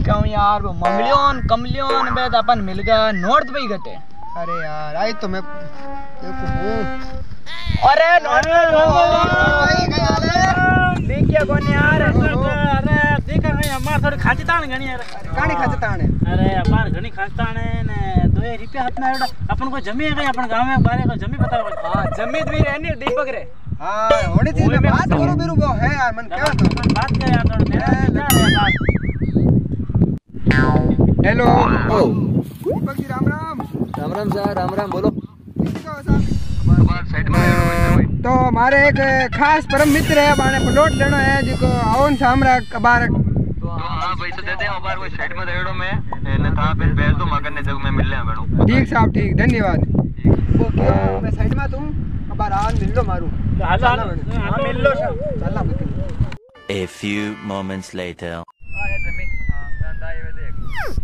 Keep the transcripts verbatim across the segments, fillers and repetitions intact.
कहूँ यार वो मंगलियोन कमलियोन बे तो अपन मिल गया नोट पे ही घटे। अरे यार आई तो मैं देखो हूँ। अरे नोट देख क्या कौन यार। अरे देखा नहीं हमार थोड़ी खाची ताण गणी यार। काणी खाची ताण है। अरे हमार घणी खाची ताण है ने दो रुपया हाथ में एड़ा अपन को जमी है अपन गांव में बारे को जमी बताओ। हां जमी भी रहनी दीपक रे। हां होनी थी मैं बात करो बिरु वो है यार मन क्या तो बात करे यार थोड़ा मेरा क्या है बात। हेलो ओ दीपक जी राम राम। राम राम सर राम राम बोलो। साइड में तो हमारे एक खास परम मित्र है बाने प्लॉट लेना है जिको आवन सामरा बार तो हां पैसे देते हैं बार वो साइड में देड़ो में ने था पे भेज दो मगर ने जग में मिल ले मैडम। ठीक साहब ठीक धन्यवाद। वो क्या मैं साइड में तुम बार आन मिल लो मारू हां मिल लो चलना बिल्कुल। A few moments later. आए जमी हां धंधा ये देख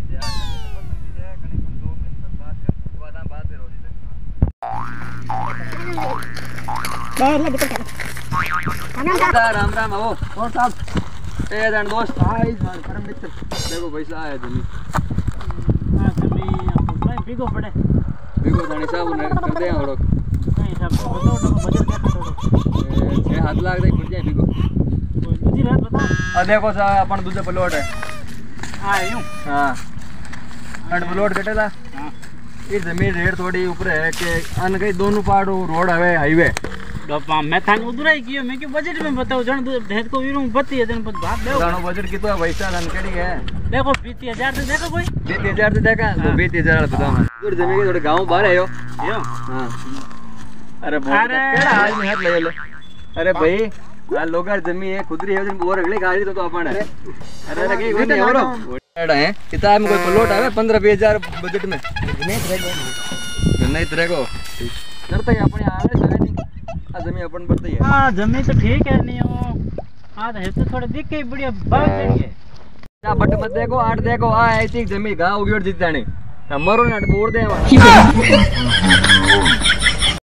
राम राम आओ और साहब ए दन दोस्त हाय परम मित्र देखो पैसा आया जमी। हां जमी अपन बिगो पड़े बिगो दानी साहब ने कर दे थोड़ो नहीं साहब बताओ तो बजट देखो थोड़ो छह हाथ लाग दे पड़ जाए बिगो दूसरी रात बताओ। आ देखो साहब अपन दूसरे प्लॉट है। हां यूं हां अड प्लॉट कटेला। हां ये जमीन रेट थोड़ी ऊपर है कि अन कई दोनों पार्ट रोड है हाईवे डपा मैं थान उधराई कियो मैं क्यों बजट में बताओ जण भेद को वीरू बत्ती है जन बात देओ जानो बजट कितना पैसा धन केड़ी है देखो बीस हज़ार से देखो कोई बीस हज़ार से देखा तो बीस हज़ार बताओ मैं दूर जमीन के थोड़े गांव बाहर है यो यो हां अरे अरे केड़ा आज में हाथ ले ले अरे भाई आ लोगर जमीन है खुदरी है और अगले गाड़ी तो तो अपन है अरे लगे कोई नहीं और एड़ा है किताब में कोई प्लॉट आवे पंद्रह बीस हज़ार बजट में नहीं रहेगा नहीं रहेगा करते हैं अपने आवे सारे नहीं आ जमीन अपन पड़ती है। हां जमीन तो ठीक है नहीं हो हां है तो थोड़े दिख के बढ़िया बात चढ़ी है जा बट मत देखो आठ देखो आ ऐसी जमीन गांव उगड़ जीत जाने मरो ना बोल दे